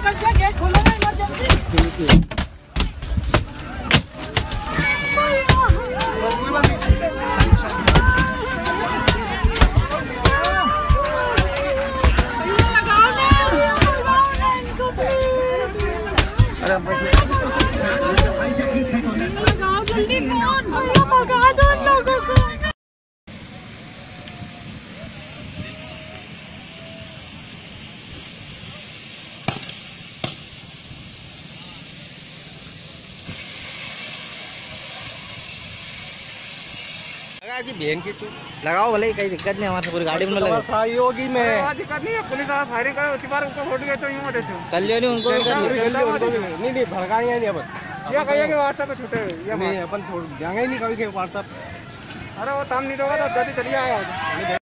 निकल गया, गेट खोलो ना इमरजेंसी। लगाओ जल्दी फोन, भगा दो उन लोगों को। की बहन की लगाओ भले ही, कहीं दिक्कत नहीं, हमारे पूरी गाड़ी में लगा होगी। मैं दिक्कत नहीं है, पुलिस वाला फायरिंग करो, उसी बार उनको फोड़ गए तो यूं देते हो कर लियो, नहीं उनको भी कर लियो। नहीं भड़काएंगे नहीं अपन, ये कहिए कि व्हाट्सएप पे छूटे ये नहीं अपन छोड़ जाएंगे ही नहीं कभी के व्हाट्सएप। अरे वो काम नहीं होगा तो जल्दी चलिए आया।